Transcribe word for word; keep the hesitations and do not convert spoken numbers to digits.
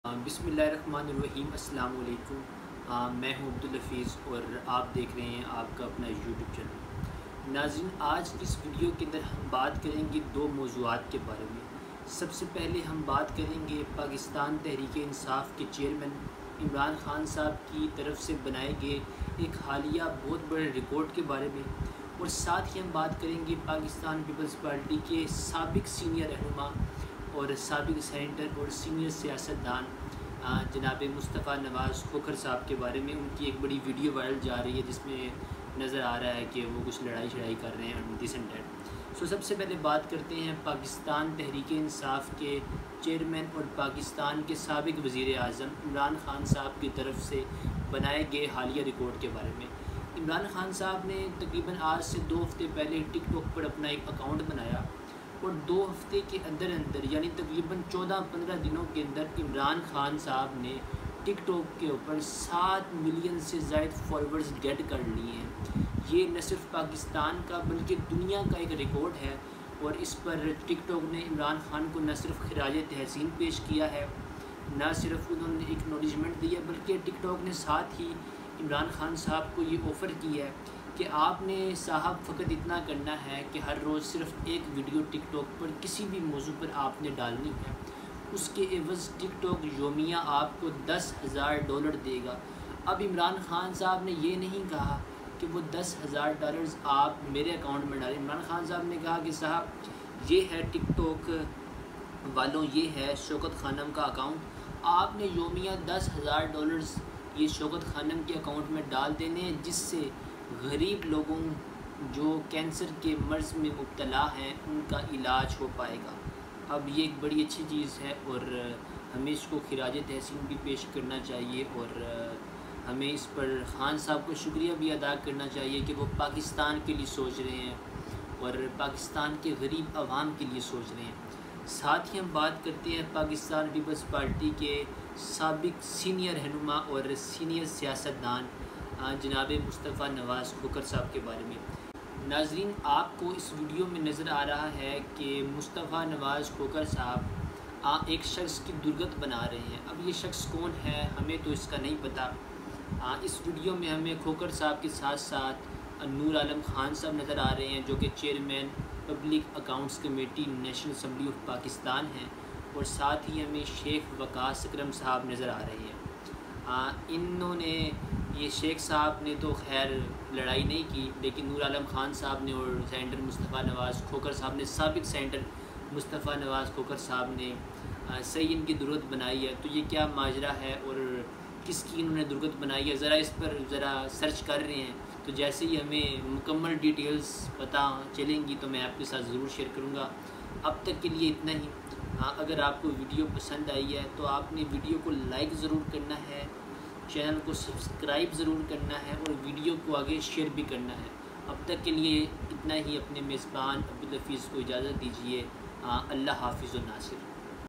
بسم اللہ الرحمن الرحیم۔ السلام علیکم، میں ہوں عبدالحفیظ اور آپ دیکھ رہے ہیں آپ کا اپنا یوٹیوب چینل۔ ناظرین، آج اس ویڈیو کے اندر ہم بات کریں گے دو موضوعات کے بارے میں۔ سب سے پہلے ہم بات کریں گے پاکستان تحریک انصاف کے چیئرمین عمران خان صاحب کی طرف سے بنائے گئے ایک حالیہ بہت بڑے ریکارڈ کے بارے میں، اور ساتھ ہی ہم بات کریں گے پاکستان پیپلز پارٹی کے سابق سینئر رہنما اور سابق سینیٹر اور سینئر سیاستدان جناب مصطفیٰ نواز کھوکھر صاحب کے بارے میں۔ ان کی ایک بڑی ویڈیو وائرل جا رہی ہے جس میں نظر آ رہا ہے کہ وہ کچھ لڑائی شڑائی کر رہے ہیں دس اینڈ دیٹ۔ سو سب سے پہلے بات کرتے ہیں پاکستان تحریک انصاف کے چیئرمین اور پاکستان کے سابق وزیر اعظم عمران خان صاحب کی طرف سے بنائے گئے حالیہ ریکارڈ کے بارے میں۔ عمران خان صاحب نے تقریباً آج سے دو ہفتے پہلے ٹک ٹاک پر اپنا ایک اکاؤنٹ بنایا، اور دو ہفتے کے اندر اندر یعنی تقریباً چودہ پندرہ دنوں کے اندر عمران خان صاحب نے ٹک ٹاک کے اوپر سات ملین سے زائد فالوورز گیٹ کر لیے ہیں۔ یہ نہ صرف پاکستان کا بلکہ دنیا کا ایک ریکارڈ ہے، اور اس پر ٹک ٹاک نے عمران خان کو نہ صرف خراج تحسین پیش کیا ہے، نہ صرف انہوں نے اکنالجمنٹ دیا، بلکہ ٹک ٹاک نے ساتھ ہی عمران خان صاحب کو یہ آفر کی ہے کہ آپ نے صاحب فقط اتنا کرنا ہے کہ ہر روز صرف ایک ویڈیو ٹک ٹاک پر کسی بھی موضوع پر آپ نے ڈالنی ہے، اس کے عوض ٹک ٹاک یومیہ آپ کو دس ہزار ڈالر دے گا۔ اب عمران خان صاحب نے یہ نہیں کہا کہ وہ دس ہزار ڈالرز آپ میرے اکاؤنٹ میں ڈالیں۔ عمران خان صاحب نے کہا کہ صاحب یہ ہے ٹک ٹاک والوں، یہ ہے شوکت خانم کا اکاؤنٹ، آپ نے یومیہ دس ہزار ڈالرز یہ شوکت خانم کے اکاؤنٹ میں ڈال دینے ہیں، جس سے غریب لوگوں جو کینسر کے مرض میں مبتلا ہیں ان کا علاج ہو پائے گا۔ اب یہ ایک بڑی اچھی چیز ہے، اور ہمیں اس کو خراج تحسین بھی پیش کرنا چاہیے، اور ہمیں اس پر خان صاحب کو شکریہ بھی ادا کرنا چاہیے کہ وہ پاکستان کے لیے سوچ رہے ہیں اور پاکستان کے غریب عوام کے لیے سوچ رہے ہیں۔ ساتھ ہی ہم بات کرتے ہیں پاکستان پیپلز پارٹی کے سابق سینئر رہنما اور سینئر سیاستدان جناب مصطفیٰ نواز کھوکھر صاحب کے بارے میں۔ ناظرین، آپ کو اس ویڈیو میں نظر آ رہا ہے کہ مصطفیٰ نواز کھوکھر صاحب ایک شخص کی درگت بنا رہے ہیں۔ اب یہ شخص کون ہے ہمیں تو اس کا نہیں پتہ۔ اس ویڈیو میں ہمیں کھوکھر صاحب کے ساتھ ساتھ نور عالم خان صاحب نظر آ رہے ہیں، جو کہ chairman public accounts committee national assembly of Pakistan ہیں، اور ساتھ ہی ہمیں شیخ وقاص اکرم صاحب نظر آ رہے ہیں۔ انہوں نے یہ شیخ صاحب نے تو خیر لڑائی نہیں کی، لیکن نور عالم خان صاحب نے اور سینیٹر مصطفیٰ نواز کھوکھر صاحب نے سابق سینیٹر مصطفیٰ نواز کھوکھر صاحب نے صحیح ان کی درگت بنائی ہے۔ تو یہ کیا ماجرا ہے اور کس کی انہوں نے درگت بنائی ہے، ذرا اس پر ذرا سرچ کر رہے ہیں، تو جیسے ہی ہمیں مکمل ڈیٹیلز پتہ چلیں گی تو میں آپ کے ساتھ ضرور شیئر کروں گا۔ اب تک کے لیے اتنا ہی۔ اگر آپ کو ویڈیو پسند آئی ہے تو آپ نے ویڈیو کو لائک ضرور کرنا ہے، چینل کو سبسکرائب ضرور کرنا ہے، اور ویڈیو کو آگے شیئر بھی کرنا ہے۔ اب تک کے لیے اتنا ہی۔ اپنے میزبان عبدالحفیظ کو اجازت دیجیے۔ اللہ حافظ و ناصر۔